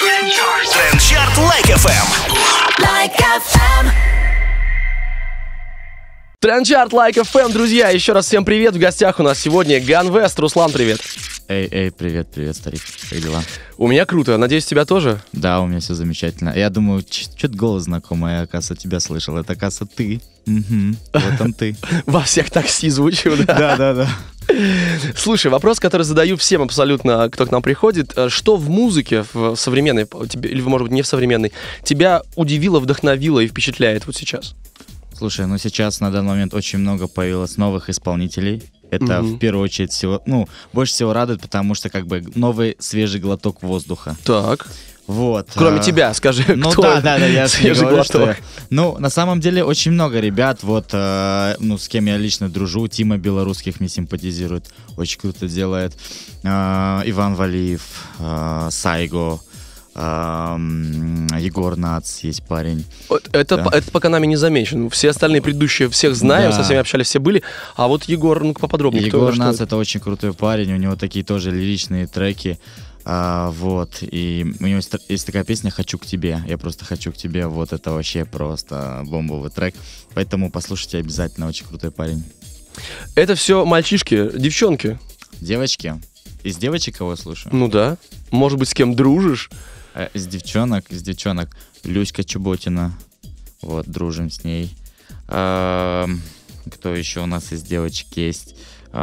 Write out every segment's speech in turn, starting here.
Трендчарт Like FM. Like FM. Трендчарт Like FM, друзья, еще раз всем привет. В гостях у нас сегодня Ганвест. Руслан, привет. Эй, привет, старик. Как дела? У меня круто. Надеюсь, у тебя тоже? Да, у меня все замечательно. Я думаю, что-то голос знакомый, я, оказывается, тебя слышал. Это, оказывается, ты. Угу, вот он ты. Во всех такси звучу, да? Да. Слушай, вопрос, который задаю всем абсолютно, кто к нам приходит. Что в музыке, в современной, или, может быть, не в современной, тебя удивило, вдохновило и впечатляет вот сейчас? Слушай, ну сейчас на данный момент очень много появилось новых исполнителей. Это в первую очередь всего, больше всего радует, потому что как бы новый свежий глоток воздуха. Так. Вот. Кроме тебя, скажи, ну, кто да, я свежий говорю, глоток. Ну, на самом деле, очень много ребят, вот, с кем я лично дружу. Тима Белорусских мне симпатизирует, очень круто делает. Иван Валиев, Сайго, Егор Нац есть парень. Это пока нами не замечен. Все остальные предыдущие всех знаем, Да. со всеми общались, все были. А вот Егор, ну-ка поподробнее. Егор Нац — это очень крутой парень, у него такие тоже лиричные треки. Вот, и у него есть такая песня «Хочу к тебе», я просто хочу к тебе, вот это вообще просто бомбовый трек, поэтому послушайте обязательно, очень крутой парень. Это все мальчишки, девчонки. Девочки, из девочек кого я слушаю? Ну да. Может быть, с кем дружишь? Из девчонок, Люська Чуботина, вот, дружим с ней. Кто еще у нас из девочек есть?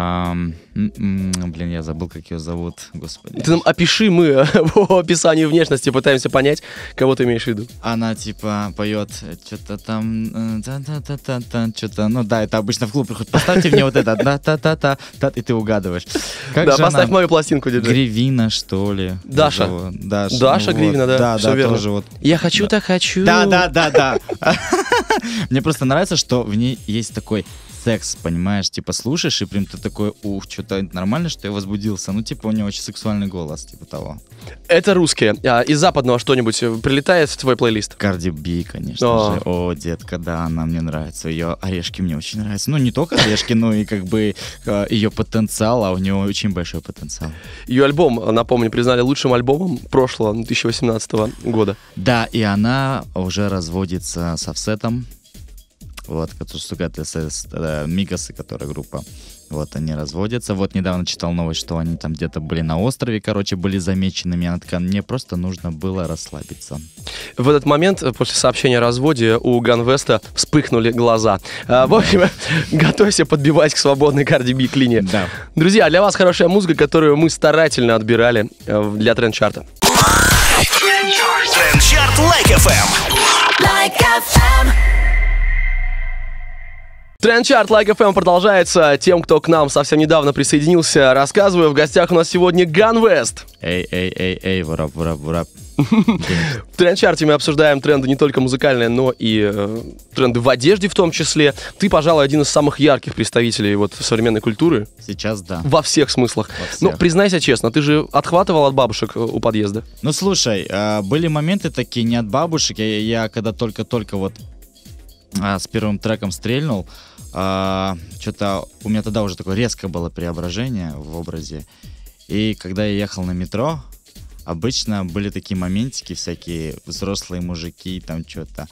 Я забыл, как ее зовут, господи. Ты нам опиши, мы по описанию внешности пытаемся понять, кого ты имеешь в виду. Она типа поет что-то там, что-то, ну да, это обычно в клуб приходит. Поставьте мне вот это, да-та-та-та, и ты угадываешь. Как да, же поставь она? мою пластинку, диджей. Гривина, что ли? Даша. Даша ну Гривина, вот. да, всё верно. тоже вот. Я хочу, так хочу. Да. Мне просто нравится, что в ней есть такой секс, понимаешь, типа слушаешь, и прям ты такой, что-то нормально, что я возбудился. Ну, типа, у нее очень сексуальный голос, типа того. Это русские. Из западного что-нибудь прилетает в твой плейлист? Карди Би, конечно же. О, детка, да, она мне нравится. Ее орешки мне очень нравятся. Ну, не только орешки, но и как бы ее потенциал, а у нее очень большой потенциал. Ее альбом, напомню, признали лучшим альбомом прошлого, 2018 года. Да, и она уже разводится с Офсетом. Вот, это Мигасы, которая группа. Вот, они разводятся. Вот, недавно читал новость, что они там где-то были на острове, были замеченными. Она такая, мне просто нужно было расслабиться. В этот момент, после сообщения о разводе, у Ганвеста вспыхнули глаза. В общем, готовься подбивать к свободной Карди Би к линии. Да. Друзья, для вас хорошая музыка, которую мы старательно отбирали для Трендчарта. Трендчарт Like FM. Like FM. Трендчарт Like FM продолжается. Тем, кто к нам совсем недавно присоединился, рассказываю, в гостях у нас сегодня Ганвест. Эй, вурап. В Трендчарте мы обсуждаем тренды не только музыкальные, но и тренды в одежде в том числе. Ты, пожалуй, один из самых ярких представителей вот современной культуры. Сейчас да. Во всех смыслах. Ну, признайся честно, ты же отхватывал от бабушек у подъезда. Ну, слушай, были моменты такие не от бабушек. Я когда только вот с первым треком стрельнул, что-то у меня тогда уже такое резкое было преображение в образе. И когда я ехал на метро, обычно были такие моментики всякие, взрослые мужики, там что-то,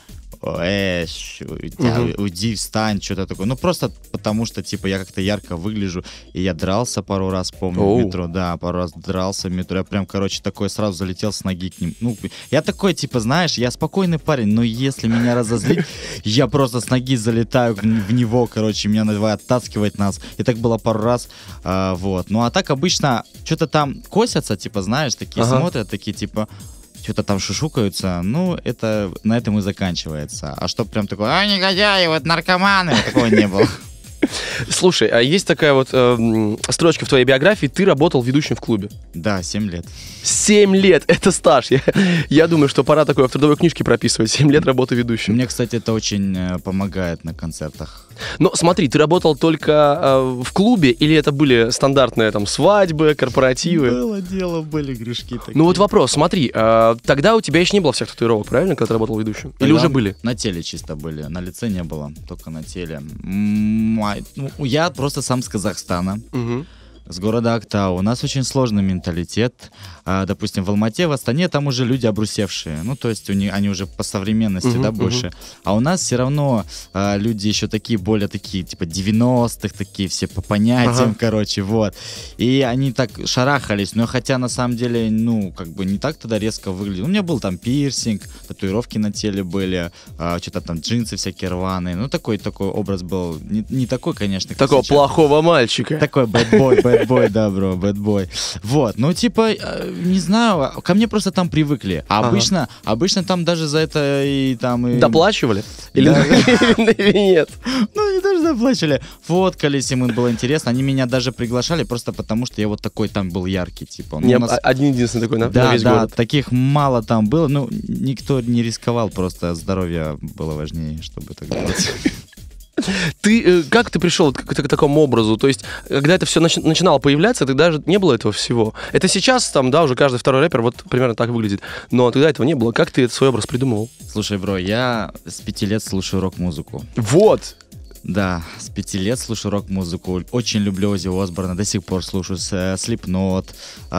уйди, встань, что-то такое. Ну, просто потому что, типа, я как-то ярко выгляжу, и я дрался пару раз, помню, в метро, да, пару раз дрался в метро, я прям, такой сразу залетел с ноги к ним. Ну, я такой, типа, знаешь, я спокойный парень, но если меня разозлить, я просто с ноги залетаю в него, меня давай оттаскивать нас. И так было пару раз, вот. Ну, а так обычно что-то там косятся, типа, знаешь, такие смотрят, такие, типа, что-то там шушукаются, ну, это на этом и заканчивается. А что прям такое, негодяи, вот наркоманы, такого не было. Слушай, а есть такая вот строчка в твоей биографии, ты работал ведущим в клубе. Да, 7 лет. 7 лет, это стаж. Я думаю, что пора такое в трудовой книжке прописывать. 7 лет работы ведущим. Мне, кстати, это очень помогает на концертах. Но смотри, ты работал только в клубе, или это были стандартные там свадьбы, корпоративы? Было дело, были грешки такие. Ну вот вопрос, смотри, тогда у тебя еще не было всех татуировок, правильно, когда ты работал ведущим? Или уже были? На теле чисто были, на лице не было, только на теле. Я просто сам с Казахстана. С города Актау. У нас очень сложный менталитет. Допустим, в Алмате, в Астане там уже люди обрусевшие. Ну, то есть они уже по современности, да, больше. А у нас все равно люди еще такие, более такие, типа 90-х, такие все по понятиям, короче, вот. И они так шарахались. Но хотя на самом деле, ну, как бы не так тогда резко выглядел. У меня был там пирсинг, татуировки на теле были, что-то там джинсы всякие рваные. Ну, такой образ был. Не такой, конечно, как Такого сейчас. плохого мальчика. Такой бэтбой, да, бро, бэтбой. Вот, ну, типа, не знаю, ко мне просто там привыкли. А обычно там даже за это и там... И... Доплачивали? Или нет? Ну, не даже доплачивали. Фоткались, им было интересно. Они меня даже приглашали просто потому, что я вот такой там был яркий, типа. Ну, один-единственный такой на весь да, город. таких мало там было. Ну, никто не рисковал, просто здоровье было важнее, чтобы так делать. Как ты пришел к такому образу? То есть, когда это все начинало появляться, тогда же не было этого всего. Это сейчас, там, да, уже каждый второй рэпер вот примерно так выглядит. Но тогда этого не было. Как ты свой образ придумывал? Слушай, бро, я с 5 лет слушаю рок-музыку. Вот! Да, с 5 лет слушаю рок-музыку. Очень люблю Оззи Осборна, до сих пор слушаю Slipknot,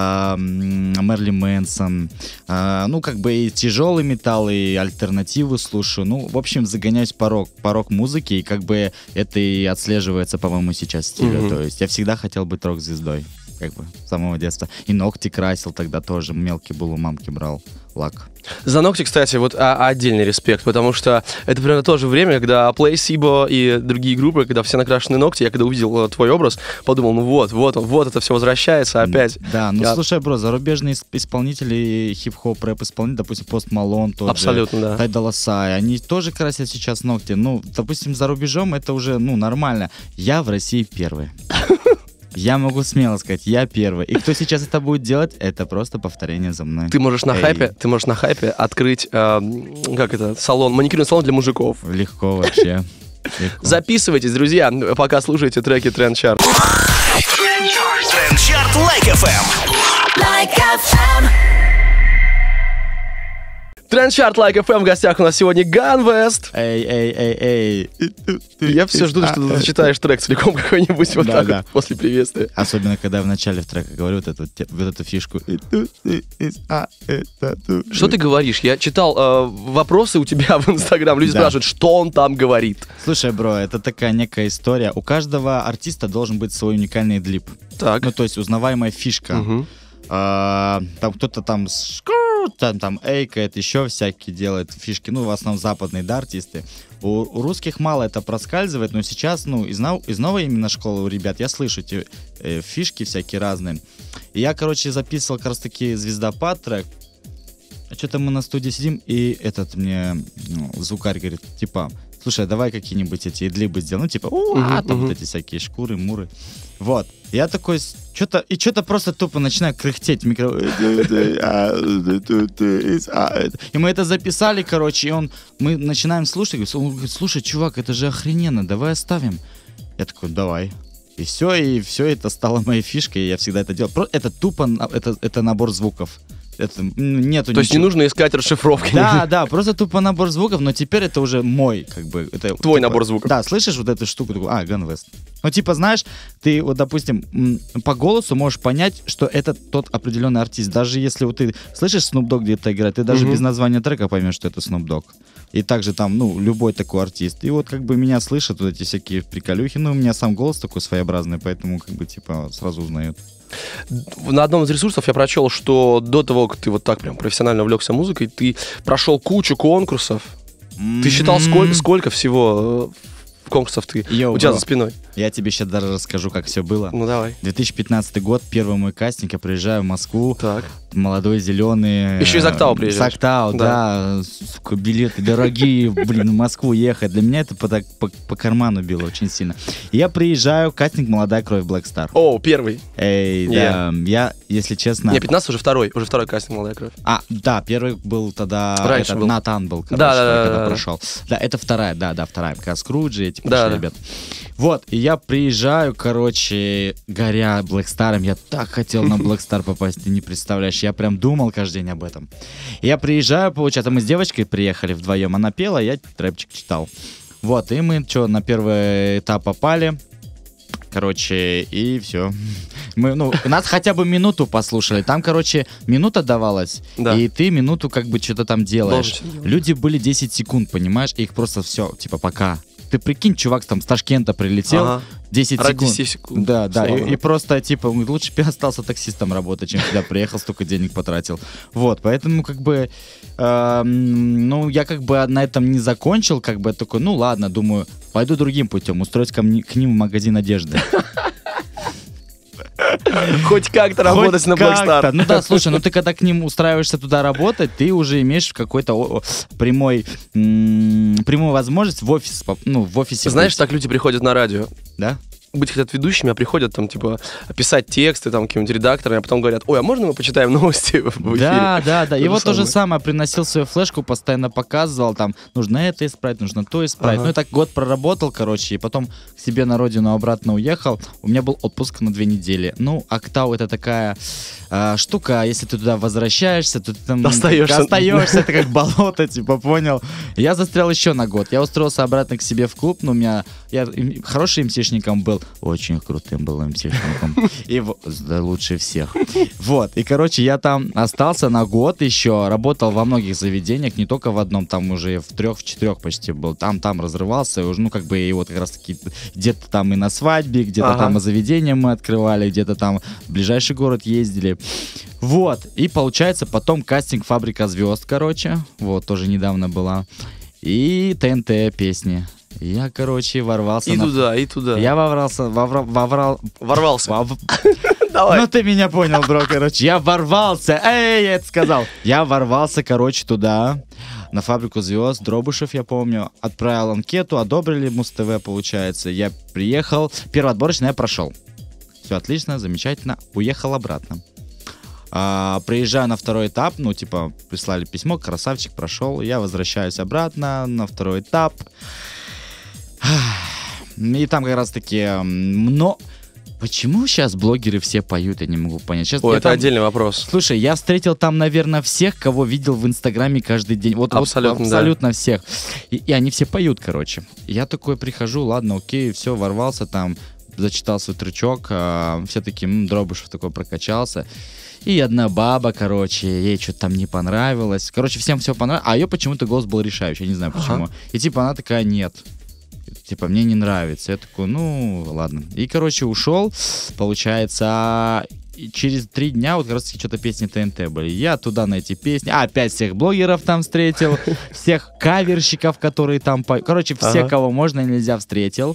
Мерли Мэнсон. Ну, как бы и тяжелый металл, и альтернативу слушаю. Ну, в общем, загоняюсь по рок-музыке, и как бы это и отслеживается, по-моему, сейчас стилю. То есть я всегда хотел быть рок-звездой, как бы, с самого детства. И ногти красил тогда тоже, мелкий был, у мамки брал лак. За ногти, кстати, вот отдельный респект, потому что это примерно то же время, когда Placebo и другие группы, когда все накрашены ногти, я когда увидел твой образ, подумал, ну вот это все возвращается опять. Да, ну слушай, бро, зарубежные исполнители, хип-хоп, рэп-исполнители, допустим, Post Malone, тот абсолютно, да. Ty Dolla Sign, они тоже красят сейчас ногти. Ну, допустим, за рубежом это уже, ну, нормально. Я в России первый. Я могу смело сказать, я первый. И кто сейчас это будет делать, это просто повторение за мной. Ты можешь на хайпе открыть, салон, маникюрный салон для мужиков. Легко вообще. Легко. Записывайтесь, друзья, пока слушаете треки Trend Chart. Trend Chart Like FM. Like FM. Trend Chart Like FM, в гостях у нас сегодня Gunvest. Эй. Я все жду, что ты зачитаешь трек целиком какой-нибудь вот так вот после приветствия. Особенно, когда в начале трека говорю вот эту фишку. Что ты говоришь? Я читал вопросы у тебя в Инстаграм. Люди спрашивают, что он там говорит. Слушай, бро, это такая некая история. У каждого артиста должен быть свой уникальный длип. Так. Ну, то есть узнаваемая фишка. Там кто-то там эйкает, еще всякие делает фишки, ну, в основном западные, да, артисты. У русских мало это проскальзывает, но сейчас, ну, из новой именно школы у ребят я слышу эти фишки всякие разные. И я, короче, записывал как раз таки «Звездопад» трек. Что-то мы на студии сидим, и этот мне звукарь говорит, типа, слушай, давай какие-нибудь эти идлибы сделаем, ну, типа, там вот эти всякие шкуры, муры. Вот. Я такой, что-то просто тупо начинаю кряхтеть в микрофон. И мы это записали, короче, и мы начинаем слушать, он говорит, слушай, чувак, это же охрененно, давай оставим. Я такой, давай. И все это стало моей фишкой, и я всегда это делал. Это тупо, это набор звуков. Это, нету То есть не нужно искать расшифровки. Да, просто тупо набор звуков, но теперь это уже мой, как бы. Это, твой набор звуков. Да, слышишь вот эту штуку, Gunvest. Ну, типа, знаешь, ты вот, допустим, по голосу можешь понять, что это тот определенный артист. Даже если вот ты слышишь Snoop Dogg где-то играть, ты даже без названия трека поймешь, что это Snoop Dogg. И также там, ну, любой такой артист. И вот как бы меня слышат вот эти всякие приколюхи. Ну, у меня сам голос такой своеобразный, поэтому как бы, типа, сразу узнают. На одном из ресурсов я прочел, что до того, как ты вот так прям профессионально увлекся музыкой, ты прошел кучу конкурсов. Ты считал, сколько всего конкурсов у тебя за спиной? Я тебе сейчас даже расскажу, как все было. Ну, давай. 2015 год, первый мой кастинг, я приезжаю в Москву. Так. Молодой, зеленый. Еще из Актау приезжаешь. С Актау, да. Сука, билеты дорогие, в Москву ехать. Для меня это по карману било очень сильно. И я приезжаю, кастинг «Молодая кровь» Black Star. О, первый. Да. Я, если честно... Не, 15 уже второй кастинг «Молодая кровь». Да, первый был тогда... Раньше был. Натан был, короче, когда прошел. Да, это вторая, вторая. Как раз Скруджи, эти пошли ребят. Вот, и я приезжаю, короче, горя Black Star'ом. Я так хотел на Black Star попасть, ты не представляешь. Я прям думал каждый день об этом. И я приезжаю, получается, мы с девочкой приехали вдвоем. Она пела, я рэпчик читал. Вот, и мы на первый этап попали. Короче, и все. Нас хотя бы минуту послушали. Там, короче, минута давалась, и ты минуту как бы что-то там делаешь. Люди были 10 секунд, понимаешь, и их просто все, типа, пока. Ты прикинь, чувак там с Ташкента прилетел, 10 ради секунд. 10 секунд. Да, и просто, типа, лучше бы я остался таксистом работать, чем сюда приехал, столько денег потратил. Вот, поэтому, как бы, я как бы на этом не закончил, как бы, такой, ладно, думаю, пойду другим путем, устроюсь к ним в магазин одежды. Хоть как-то работать на Black Star. Ну да, слушай, ты когда к ним устраиваешься туда работать, ты уже имеешь какой-то прямую возможность в офисе. Знаешь, так люди приходят на радио. Да? Быть хотят ведущими, а приходят там, типа, писать тексты, там, каким-нибудь редакторам, а потом говорят, ой, а можно мы почитаем новости в эфире? Да. И вот то же самое, приносил свою флешку, постоянно показывал, там, нужно это исправить, нужно то исправить. Я так год проработал, короче, и потом к себе на родину обратно уехал. У меня был отпуск на 2 недели. Актау — это такая штука, если ты туда возвращаешься, то ты там остаешься, это как болото, типа, понял? Я застрял еще на год. Я устроился обратно к себе в клуб, я хороший МСшником был, очень крутым был МСшником. И лучше всех. Вот. И, короче, я там остался на год еще, работал во многих заведениях, не только в одном, там уже в 3-4 почти был. Там разрывался, уже, как раз таки где-то там и на свадьбе, где-то там и заведения мы открывали, где-то там в ближайший город ездили. Вот. И получается потом кастинг «Фабрика звезд», короче. Вот, тоже недавно была. И ТНТ песни. Я, короче, ворвался. И туда. Я ворвался. Давай. Ты меня понял, бро, короче. Я ворвался. Я это сказал. Я ворвался, короче, туда, на «Фабрику звезд». Дробышев, я помню, отправил анкету, одобрили Муз-ТВ, получается. Я приехал. Первый отборочный я прошел. Все отлично, замечательно. Уехал обратно. Приезжаю на второй этап, прислали письмо, красавчик, прошел. Я возвращаюсь обратно на второй этап. И там как раз таки... Почему сейчас блогеры все поют, я не могу понять. Сейчас это отдельный вопрос. Слушай, я встретил там, наверное, всех, кого видел в Инстаграме каждый день. Абсолютно всех. И они все поют, короче. Я такой прихожу, ладно, окей, все, ворвался там, зачитал свой трючок. Все такие, Дробышев такой прокачался. И одна баба, короче, ей что-то там не понравилось. Короче, всем все понравилось. А ее почему-то голос был решающий, я не знаю почему. И она такая, нет. Мне не нравится. Я такой, ладно. И, короче, ушел, получается, и через 3 дня вот как раз что-то песни ТНТ были. Я туда на эти песни, опять всех блогеров там встретил, всех каверщиков, которые там поют. Короче, все, кого можно и нельзя, встретил.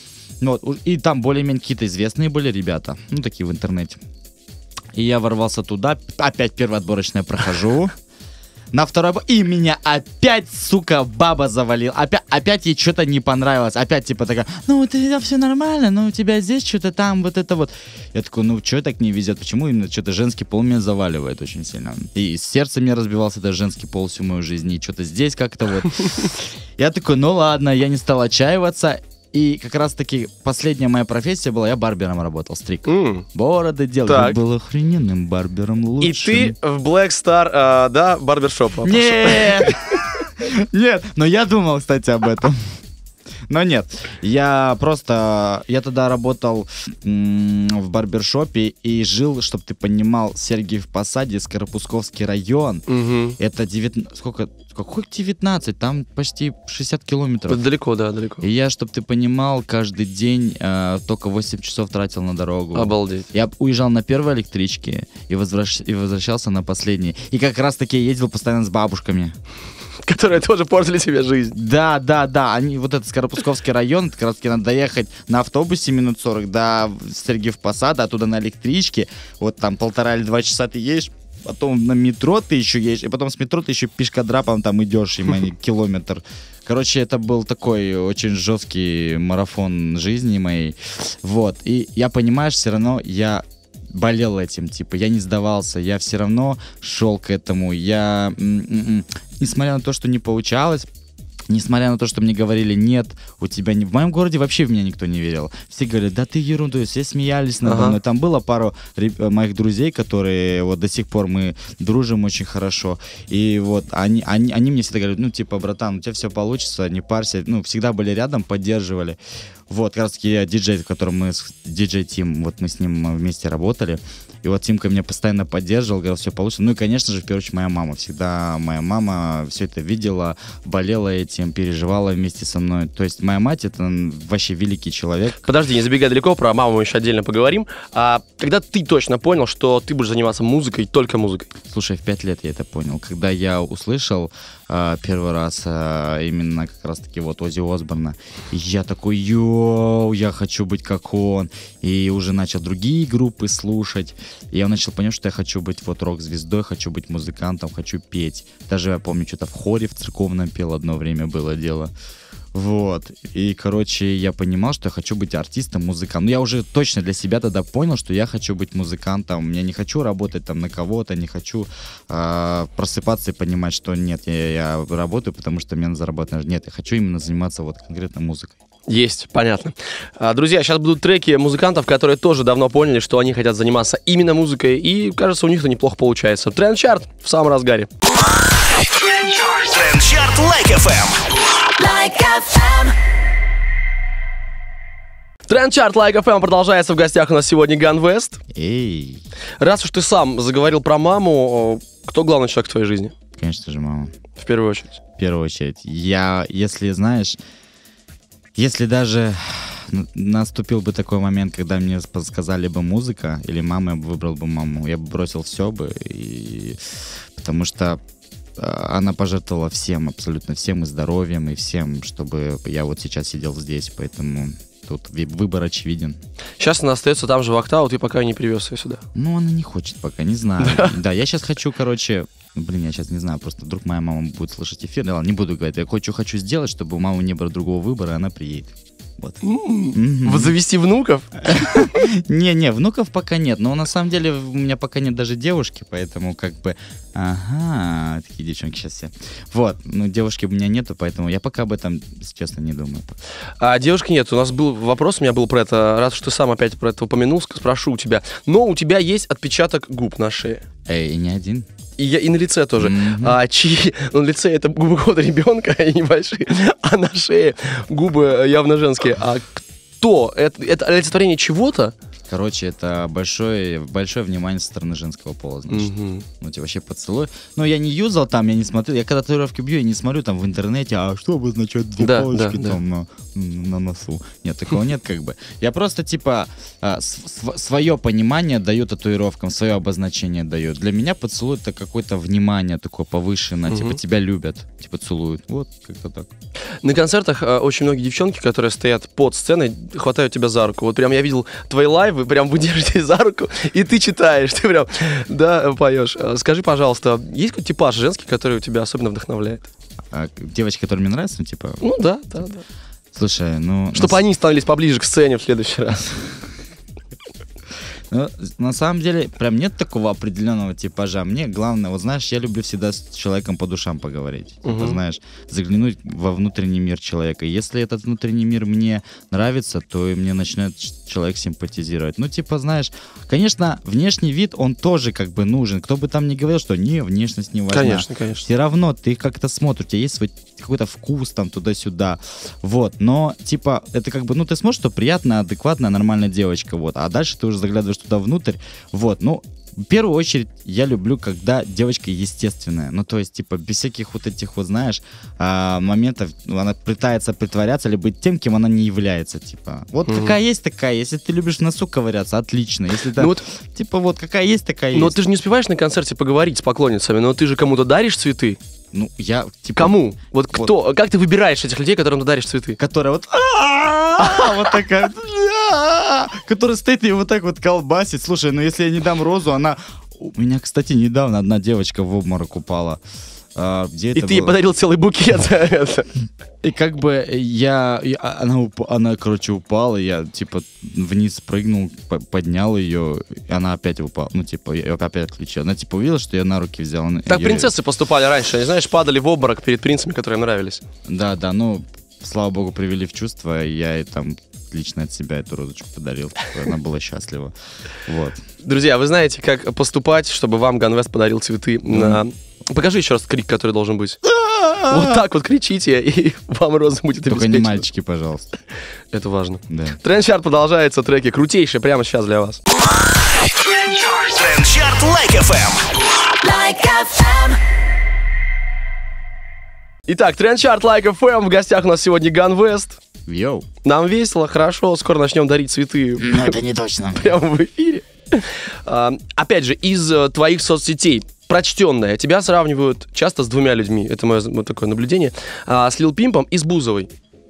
И там более-менее какие-то известные были ребята, такие в интернете. И я ворвался туда, опять первое отборочное прохожу. На второй... И меня опять, сука, баба завалила. Опять ей что-то не понравилось. Опять такая, у тебя все нормально, у тебя здесь что-то там, вот это вот. Я такой, что так не везет? Почему именно что-то женский пол меня заваливает очень сильно? И сердце мне разбивался даже женский пол всю мою жизнь. И что-то здесь как-то вот. Я такой, ладно, я не стал отчаиваться. И как раз-таки последняя моя профессия была, я барбером работал, стриг. Бороды делал. Я был охрененным барбером, лучшим. И ты в Black Star, барбершоп пошел? Нет! Нет, но я думал, кстати, об этом. Но нет, я тогда работал в барбершопе и жил, чтобы ты понимал, Сергиев Посаде, Скоропусковский район. Это 19, какой 19? Там почти 60 километров. Далеко, да, далеко. И я, чтобы ты понимал, каждый день только 8 часов тратил на дорогу. Обалдеть. Я уезжал на первой электричке и возвращался на последней. И как раз таки я ездил постоянно с бабушками. Которые тоже портили себе жизнь. Да. Они, вот этот Скоропусковский район, это как раз таки надо доехать на автобусе минут 40 до Сергиев Посада, оттуда на электричке. Вот там 1,5 или 2 часа ты едешь, потом на метро ты еще едешь, и потом с метро ты еще пешкодрапом там идешь, километр. Короче, это был такой очень жесткий марафон жизни моей. Вот. И я, понимаешь, все равно я болел этим, я не сдавался, я все равно шел к этому, я, несмотря на то, что не получалось, несмотря на то, что мне говорили, нет, у тебя не... В моем городе вообще в меня никто не верил. Все говорят, да ты ерунду, все смеялись надо мной. Там было пару моих друзей, которые вот до сих пор мы дружим очень хорошо. И вот они мне всегда говорят, братан, у тебя все получится, не парься. Всегда были рядом, поддерживали. Вот, как раз таки диджей, в котором мы с диджей Тим, вот мы с ним вместе работали. И вот Тимка меня постоянно поддерживал, говорил, все получится. Ну и, конечно же, в первую очередь, моя мама. Всегда моя мама все это видела, болела этим, переживала вместе со мной. То есть моя мать — это вообще великий человек. Подожди, не забегай далеко, про маму мы еще отдельно поговорим. А когда ты точно понял, что ты будешь заниматься музыкой, только музыкой? Слушай, в 5 лет я это понял. Когда я услышал первый раз именно как раз-таки вот Оззи Осборна, я такой, йоу, я хочу быть как он. И уже начал другие группы слушать. И я начал понимать, что я хочу быть вот рок-звездой, хочу быть музыкантом, хочу петь. Даже я помню, что-то в хоре в церковном пел одно время было дело. Вот. И, короче, я понимал, что я хочу быть артистом, музыкантом. Ну, я уже точно для себя тогда понял, что я хочу быть музыкантом. Я не хочу работать там на кого-то, не хочу просыпаться и понимать, что нет, я работаю, потому что мне надо заработать. Нет, я хочу именно заниматься вот конкретно музыкой. Есть, понятно. Друзья, сейчас будут треки музыкантов, которые тоже давно поняли, что они хотят заниматься именно музыкой, и, кажется, у них это неплохо получается. Тренд-чарт в самом разгаре. Тренд-чарт Like FM. Like FM. Тренд-чарт Like FM продолжается. В гостях у нас сегодня Ганвест. Эй! Раз уж ты сам заговорил про маму, кто главный человек в твоей жизни? Конечно же, мама. В первую очередь. В первую очередь. Если даже наступил бы такой момент, когда мне подсказали бы музыка, или мама, я бы выбрал бы маму, я бы бросил все бы, потому что она пожертвовала всем, абсолютно всем, и здоровьем, и всем, чтобы я вот сейчас сидел здесь, поэтому тут выбор очевиден. Сейчас она остается там же в Октау, ты пока не привез ее сюда. Ну, она не хочет пока, не знаю. Да, я сейчас хочу, короче... я сейчас не знаю, просто вдруг моя мама будет слышать эфир. Да ладно, не буду говорить. Я хочу сделать, чтобы у мамы не было другого выбора, и она приедет. Вот. Завести внуков? Не, внуков пока нет. Но на самом деле у меня пока нет даже девушки, поэтому как бы... Ага, такие девчонки сейчас все. Вот, девушки у меня нету, поэтому я пока об этом, если честно, не думаю. А девушки нет. У нас был вопрос, у меня был про это. Раз уж ты сам опять про это упомянул, спрошу у тебя. Но у тебя есть отпечаток губ на шее. И не один. И на лице тоже. Чьи? На лице это губы года ребенка, и небольшие, а на шее губы явно женские. А кто? Это олицетворение чего-то? Короче, это большое внимание со стороны женского пола, значит. Ну, типа, вообще поцелуй. Но я не юзал там, я не смотрел. Я когда татуировки бью, я не смотрю там в интернете, а что обозначает две палочки там на носу. Нет, такого нет как бы. Я просто, типа, свое понимание даю татуировкам, свое обозначение даю. Для меня поцелуй — это какое-то внимание такое повышенное. Типа, тебя любят, типа, целуют. Вот, как-то так. На концертах очень многие девчонки, которые стоят под сценой, хватают тебя за руку. Вот прям я видел твои лайвы, прям вы держитесь за руку, и ты читаешь, ты прям, да, поешь. Скажи, пожалуйста, есть какой-то типаж женский, который тебя особенно вдохновляет? Девочки, которые мне нравятся, типа? Ну, да. Слушай, чтобы они становились поближе к сцене в следующий раз. Ну, на самом деле, прям нет такого определенного типажа. Мне главное, вот знаешь, я люблю всегда с человеком по душам поговорить. Типа, знаешь, заглянуть во внутренний мир человека. Если этот внутренний мир мне нравится, то и мне начинает человек симпатизировать. Ну, типа, знаешь, конечно, внешний вид, он тоже как бы нужен. Кто бы там ни говорил, что не, внешность не важна. Конечно. Все равно ты как-то смотришь, у тебя есть свой какой-то вкус там туда-сюда. Вот, но, типа, это как бы, ты смотришь, что приятная, адекватная, нормальная девочка, вот. А дальше ты уже заглядываешь туда внутрь, вот, в первую очередь я люблю, когда девочка естественная, то есть, типа, без всяких вот этих вот, знаешь, моментов, она пытается притворяться или быть тем, кем она не является, типа, вот какая есть, такая, если ты любишь в носу ковыряться, отлично, если ты, типа, вот какая есть, такая есть. Но ты же не успеваешь на концерте поговорить с поклонницами, но ты же кому-то даришь цветы. Я, типа... Кому? Вот кто? Как ты выбираешь этих людей, которым ты даришь цветы? Которая вот... Вот такая... Которая стоит и вот так вот колбасит. Слушай, если я не дам розу, она... У меня, кстати, недавно одна девочка в обморок упала. И ты ей подарил целый букет за это. И как бы она, короче, упала, я, типа, вниз прыгнул, поднял ее, и она опять упала. Я опять отключил. Она, типа, увидела, что я на руки взял. Так принцессы поступали раньше, они, знаешь, падали в обморок перед принцами, которые им нравились. Да, слава богу, привели в чувство, и я ей там лично от себя эту розочку подарил. Она была счастлива. Вот. Друзья, вы знаете, как поступать, чтобы вам Ганвест подарил цветы на Покажи еще раз крик, который должен быть. Вот так вот кричите, и вам роза будет Только обеспечена. не мальчики, пожалуйста. Это важно. Да. Тренд-чарт продолжается, треки крутейшие прямо сейчас для вас. Трендчарт Like FM. Like FM. Итак, тренд-чарт Like FM. В гостях у нас сегодня Ганвест. Йоу. Нам весело, хорошо. Скоро начнем дарить цветы Ну, это не точно. прямо в эфире. Опять же, из твоих соцсетей прочтенное. Тебя сравнивают часто с двумя людьми. Это мое вот такое наблюдение. С Лил Пимпом и с Бузовой.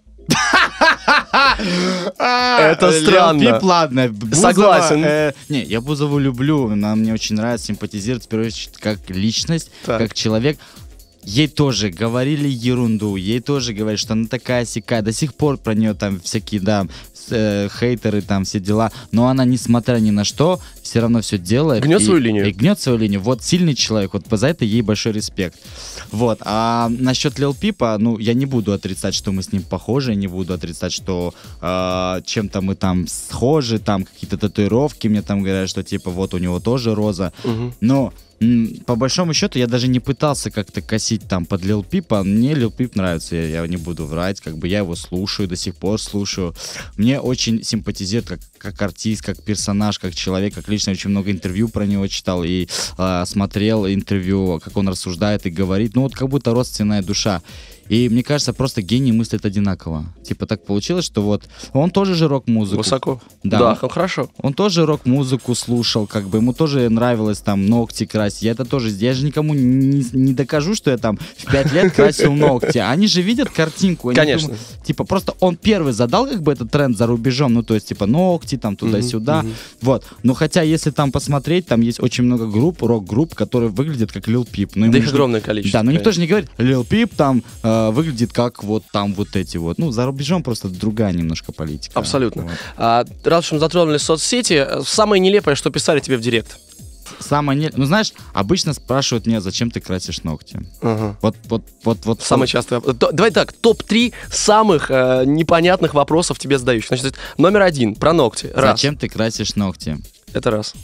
Это странно. Лил Пип, ладно. Бузова, Согласен. Не, я Бузову люблю. Она мне очень нравится, симпатизирует, в первую очередь, как личность, Так. как человек. Ей тоже говорили ерунду, ей тоже говорят, что она такая-сякая. До сих пор про нее там всякие, да, хейтеры, там все дела. Но она, несмотря ни на что, все равно все делает. Гнет свою линию. И гнет свою линию. Вот сильный человек, вот за это ей большой респект. Вот. А насчет Лил Пипа, ну, я не буду отрицать, что мы с ним похожи, не буду отрицать, что чем-то мы там схожи, там какие-то татуировки мне там говорят, что типа вот у него тоже роза. Но по большому счету, я даже не пытался как-то косить там под Лил Пипа. Мне Лил Пип нравится, я не буду врать. Как бы я его слушаю, до сих пор слушаю. Мне очень симпатизирует как артист, как персонаж, как человек, как лично. Очень много интервью про него читал и смотрел интервью, как он рассуждает и говорит. Ну вот как будто родственная душа. И мне кажется, просто гений мыслит одинаково. Типа так получилось, что вот он тоже же рок-музыку. Высоко. Да. Хорошо. Он тоже рок-музыку слушал, как бы ему тоже нравилось там ногти красить. Я же никому не докажу, что я там в 5 лет красил ногти. Они же видят картинку. Они Конечно. думают, типа просто он первый задал как бы этот тренд за рубежом, ну то есть типа ногти там туда-сюда. Вот. Но хотя если там посмотреть, там есть очень много групп, рок-групп, которые выглядят как Лил Пип. Да их огромное количество. Да, но никто же не говорит, Лил Пип там выглядит как вот там вот эти вот. Ну, за рубежом просто другая немножко политика. Абсолютно. Вот. Раз уж мы затронули соцсети, самое нелепое, что писали тебе в директ. Ну, знаешь, обычно спрашивают меня, зачем ты красишь ногти. Ага. Вот. Самый частый вопрос. Давай так, топ-3 самых непонятных вопросов тебе задающих. Значит, номер 1 про ногти. Раз. Зачем ты красишь ногти? Это раз.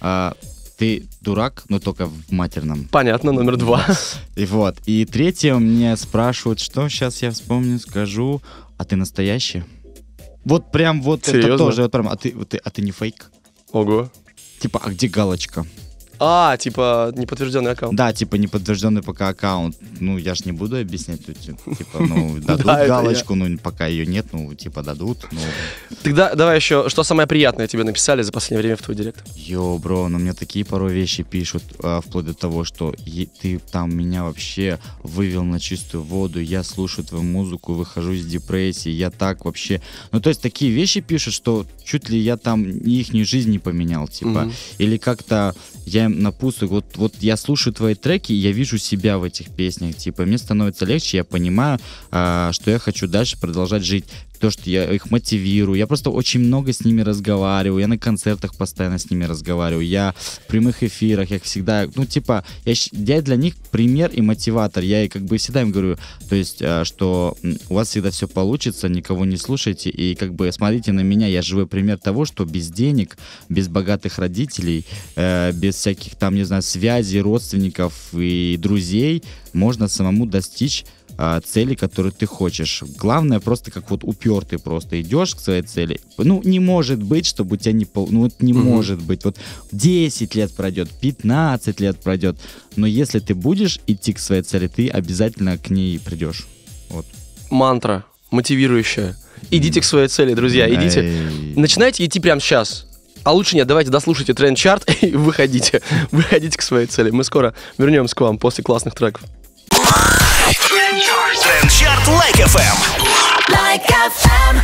Ты дурак, но только в матерном. Понятно, номер 2. И вот. И третье, мне спрашивают, что сейчас я вспомню, скажу, а ты настоящий? Вот прям вот Серьезно? это тоже. Вот прям, а ты не фейк? Ого. Типа, а где галочка? Типа неподтвержденный аккаунт. Да, типа неподтвержденный пока аккаунт. Ну, я ж не буду объяснять. Типа, ну, дадут Да, это галочку, ну, пока ее нет, ну, типа, дадут. Ну. Тогда давай еще, что самое приятное тебе написали за последнее время в твой директ? Йоу, бро, ну мне такие порой вещи пишут, вплоть до того, что ты там меня вообще вывел на чистую воду, я слушаю твою музыку, выхожу из депрессии, я так вообще... Ну, то есть такие вещи пишут, что чуть ли я там ихнюю жизнь не поменял, типа. Или как-то я им напутствую, вот я слушаю твои треки, и я вижу себя в этих песнях, типа, мне становится легче, я понимаю, что я хочу дальше продолжать жить. То, что я их мотивирую, я просто очень много с ними разговариваю, я на концертах постоянно с ними разговариваю, я в прямых эфирах, я всегда, ну, типа, я для них пример и мотиватор, я и как бы всегда им говорю, то есть, что у вас всегда все получится, никого не слушайте, и как бы смотрите на меня, я живой пример того, что без денег, без богатых родителей, без всяких там, не знаю, связей, родственников и друзей можно самому достичь цели, которые ты хочешь. Главное, просто как вот упертый просто идешь к своей цели. Ну, не может быть, чтобы у тебя не... Ну, вот не может быть. Вот 10 лет пройдет, 15 лет пройдет. Но если ты будешь идти к своей цели, ты обязательно к ней придешь. Вот. Мантра мотивирующая. Идите к своей цели, друзья, идите. Начинайте идти прямо сейчас. А лучше нет, давайте дослушайте тренд-чарт и выходите. Выходите к своей цели. Мы скоро вернемся к вам после классных треков. Трендчарт Like FM. Like FM.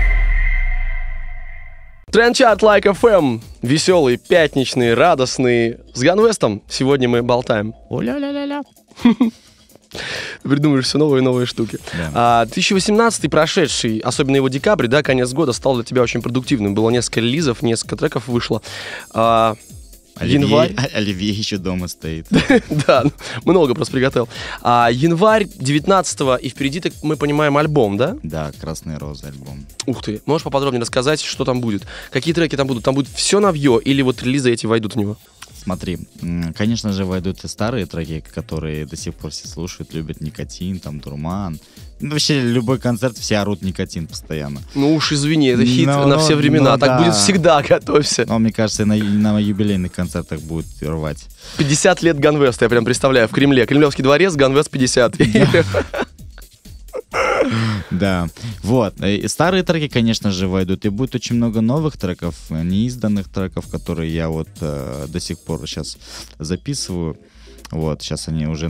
Тренд-чарт Like FM. Веселый, пятничный, радостный. С Ганвестом сегодня мы болтаем. О-ля-ля-ля-ля. Придумываешь все новые и новые штуки. Да. 2018 прошедший, особенно его декабрь, да, конец года, стал для тебя очень продуктивным. Было несколько релизов, несколько треков вышло. Январь. Оливье еще дома стоит. Да, много просто приготовил. Январь 19-го, и впереди, так мы понимаем, альбом, да? Да, «Красные розы» альбом. Ух ты, можешь поподробнее рассказать, что там будет? Какие треки там будут? Там будет все новье, или вот релизы эти войдут в него? смотри, конечно же, войдут и старые треки, которые до сих пор все слушают, любят «Никотин», там, «Дурман». Ну, вообще, любой концерт, все орут «Никотин» постоянно. Ну уж извини, это хит на все времена. Так будет всегда, готовься. Но мне кажется, и на юбилейных концертах будет рвать. 50 лет Ганвеста, я прям представляю, в Кремле. Кремлевский дворец, Ганвест 50. Да, вот. И старые треки, конечно же, войдут. И будет очень много новых треков, неизданных треков, которые я вот до сих пор сейчас записываю. Вот, сейчас они уже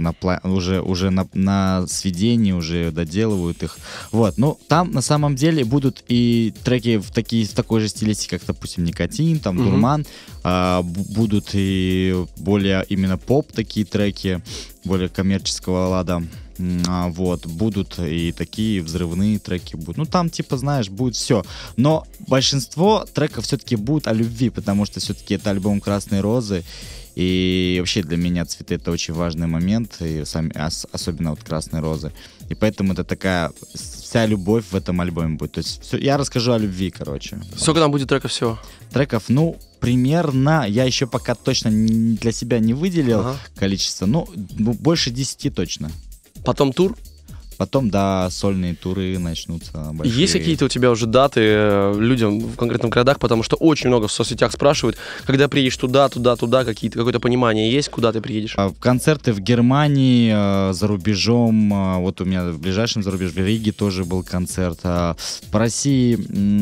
на сведении, уже доделывают их. Вот, ну, там на самом деле будут и треки в такой же стилистике, как, допустим, «Никотин», там, «Дурман». Будут и более именно поп такие треки, более коммерческого лада. Вот, будут и такие взрывные треки будут. Ну, там, типа, знаешь, будет все. Но большинство треков все-таки будут о любви, потому что все-таки это альбом «Красные розы». И вообще для меня цветы — это очень важный момент, и особенно вот «Красные розы». И поэтому это такая вся любовь в этом альбоме будет. То есть я расскажу о любви, короче. Сколько там будет треков всего? Треков, ну, примерно, я еще пока точно для себя не выделил количество, ну, больше 10 точно. Потом тур? Потом, да, сольные туры начнутся большие. Есть какие-то у тебя уже даты людям в конкретных городах? Потому что очень много в соцсетях спрашивают, когда приедешь туда, какое-то понимание есть, куда ты приедешь? Концерты в Германии, за рубежом. Вот у меня в ближайшем зарубеже, в Риге тоже был концерт. По России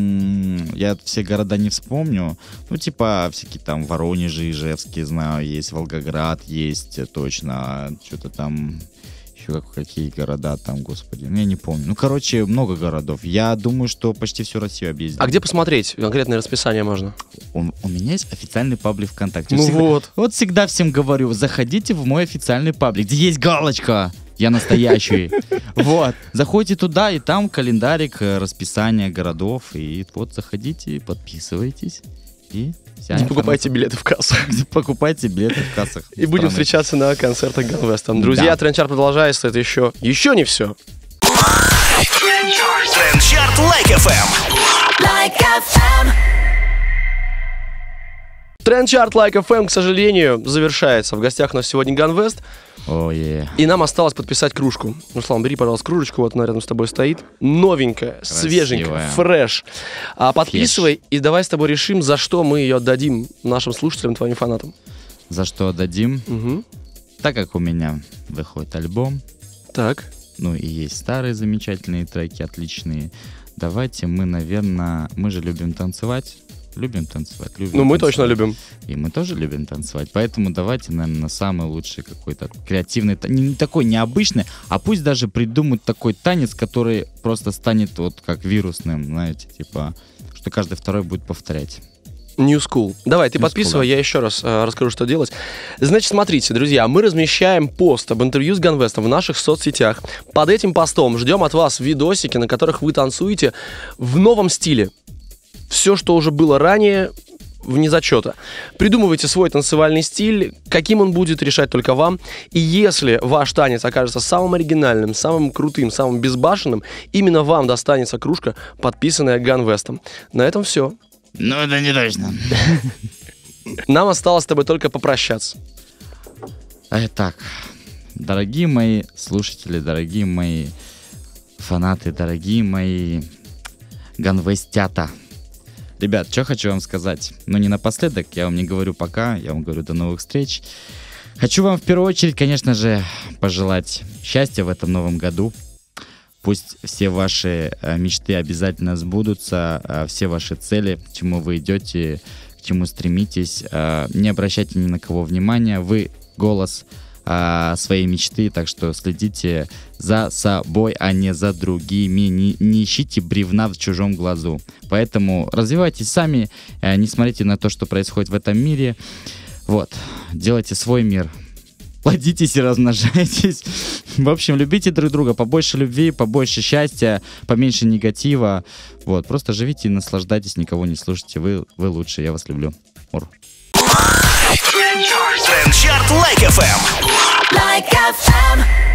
я все города не вспомню. Ну, типа, всякие там Воронеж, Ижевские, знаю, есть Волгоград, есть точно, что-то там... Какие города там, господи, я не помню. Ну, короче, много городов. Я думаю, что почти всю Россию объездил. А где посмотреть? Конкретное расписание можно? У меня есть официальный паблик ВКонтакте. Ну всегда, вот всегда всем говорю, заходите в мой официальный паблик, где есть галочка. Я настоящий. Вот. Заходите туда, и там календарик, расписание городов. И вот заходите, подписывайтесь. И покупайте билеты в кассах. Покупайте билеты в кассах. И будем встречаться на концертах Ганвеста. Друзья, Трендчарт продолжается. Это еще не все. Трендчарт Like FM. Like FM. Трендчарт Like FM, к сожалению, завершается. В гостях у нас сегодня Ганвест. И нам осталось подписать кружку. Руслан, бери, пожалуйста, кружечку. Вот она рядом с тобой стоит. Новенькая, свеженькая, фреш. Подписывай, и давай с тобой решим, за что мы ее отдадим нашим слушателям, твоим фанатам. За что отдадим? Так как у меня выходит альбом. Так. Ну и есть старые замечательные треки, отличные. Давайте мы, наверное, мы же любим танцевать. Любим танцевать. Мы точно любим. И мы тоже любим танцевать. Поэтому давайте, наверное, самый лучший какой-то креативный, не такой необычный, а пусть даже придумают такой танец, который просто станет вот как вирусным, знаете, типа, что каждый второй будет повторять. New School. Давай, ты подписывай, я еще раз расскажу, что делать. Значит, смотрите, друзья, мы размещаем пост об интервью с Ганвестом в наших соцсетях. Под этим постом ждем от вас видосики, на которых вы танцуете в новом стиле. Все, что уже было ранее, вне зачета. Придумывайте свой танцевальный стиль, каким он будет, решать только вам. И если ваш танец окажется самым оригинальным, самым крутым, самым безбашенным, именно вам достанется кружка, подписанная Ганвестом. На этом все. Ну, это не точно. Нам осталось с тобой только попрощаться. Итак, дорогие мои слушатели, дорогие мои фанаты, дорогие мои ганвестята. Ребят, что хочу вам сказать. Ну, не напоследок, я вам не говорю пока, я вам говорю до новых встреч. Хочу вам в первую очередь, конечно же, пожелать счастья в этом новом году. Пусть все ваши мечты обязательно сбудутся, все ваши цели, к чему вы идете, к чему стремитесь. Не обращайте ни на кого внимания, вы голос своей мечты, так что следите за собой, а не за другими. Не ищите бревна в чужом глазу. Поэтому развивайтесь сами, не смотрите на то, что происходит в этом мире. Вот, делайте свой мир. Плодитесь и размножайтесь. В общем, любите друг друга. Побольше любви, побольше счастья, поменьше негатива. Вот, просто живите и наслаждайтесь, никого не слушайте. Вы лучше, я вас люблю. Ур. Трендчарт Like FM. Like FM.